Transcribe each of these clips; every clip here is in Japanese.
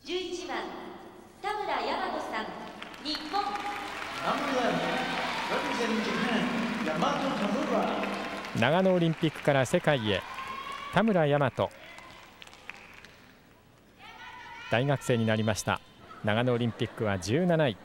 11番田村大和さん、日本。 長野オリンピックから世界へ、田村大和、大学生になりました。長野オリンピックは17位。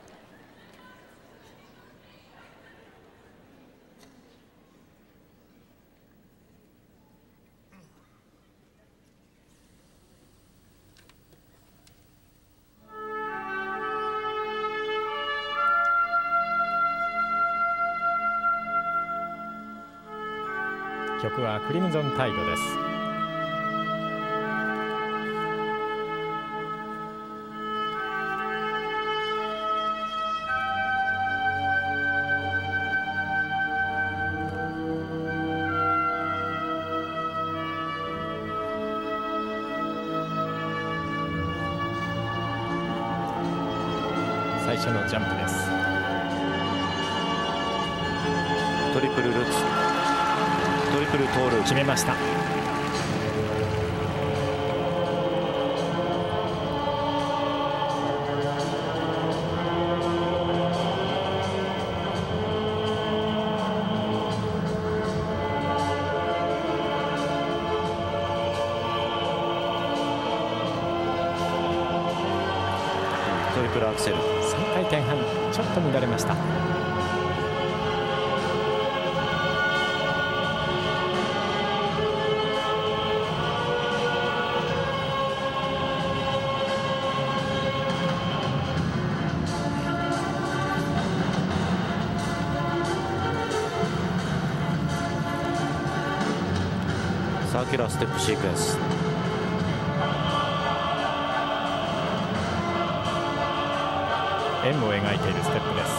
曲はクリムゾンタイドです。最初のジャンプです。 トリプルルッツ、トリプルトーループ決めました。 トリプルアクセル、 3回転半、ちょっと乱れました。 サーキュラーステップシークエンス。 円を描いているステップです。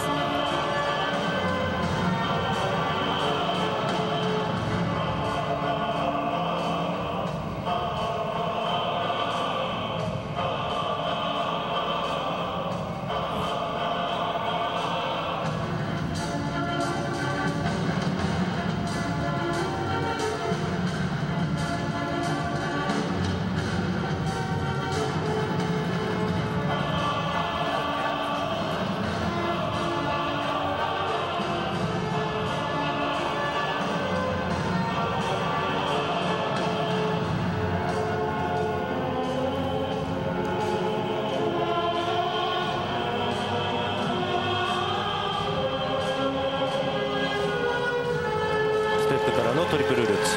ステップからのトリプルルッツ。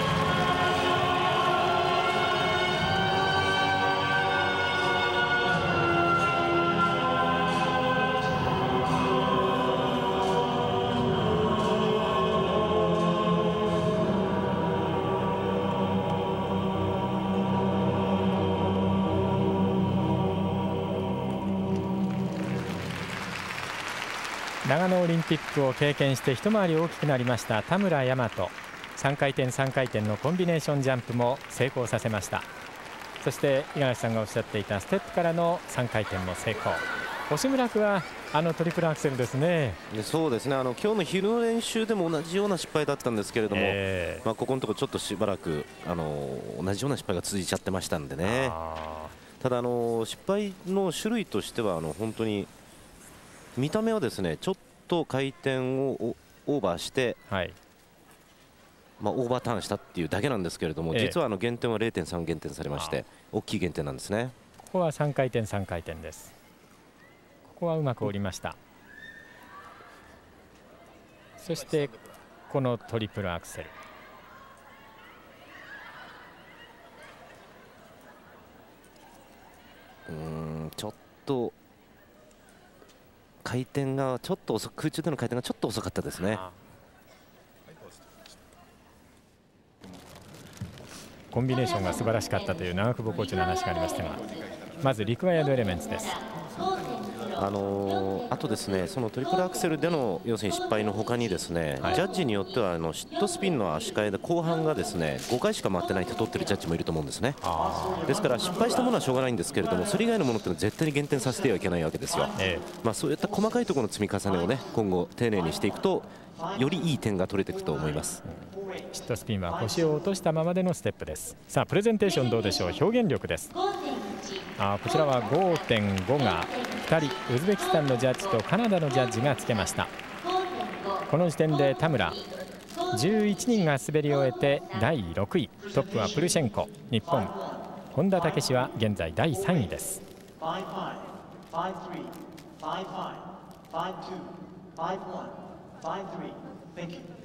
長野オリンピックを経験して一回り大きくなりました田村大和、3回転3回転のコンビネーションジャンプも成功させました。そして五十嵐さんがおっしゃっていたステップからの3回転も成功。押村君はトリプルアクセルですね。 そうですね、今日の昼の練習でも同じような失敗だったんですけれども、ここのところちょっとしばらく同じような失敗が続いちゃってましたんでね。ただ失敗の種類としては本当に見た目はですね、ちょっと回転をオーバーして、オーバーターンしたっていうだけなんですけれども、実は減点は 0.3 減点されまして、大きい減点なんですね。 ここは3回転3回転です。ここはうまく降りました。そしてこのトリプルアクセル、 ちょっと回転がちょっと遅く、空中での回転がちょっと遅かったですね。 コンビネーションが素晴らしかったという長久保コーチの話がありましたが、まずリクワイアドエレメンツです。 あとですね、そのトリプルアクセルでの要するに失敗のほかにですね、ジャッジによってはシットスピンの足換えで後半がですね5回しか回ってないと取ってるジャッジもいると思うんですね。ですから失敗したものはしょうがないんですけれども、それ以外のものってのは絶対に減点させてはいけないわけですよ。そういった細かいところの積み重ねをね、今後丁寧にしていくとよりいい点が取れていくと思います。 シットスピンは腰を落としたままでのステップです。さあプレゼンテーションどうでしょう。表現力です。 こちらは 5.5 が2人、ウズベキスタンのジャッジとカナダのジャッジがつけました。この時点で田村11人が滑り終えて第6位、トップはプルシェンコ。日本本田武史は現在第3位です。 5-3、5-5、5-2、5-1、5-3。Thank you.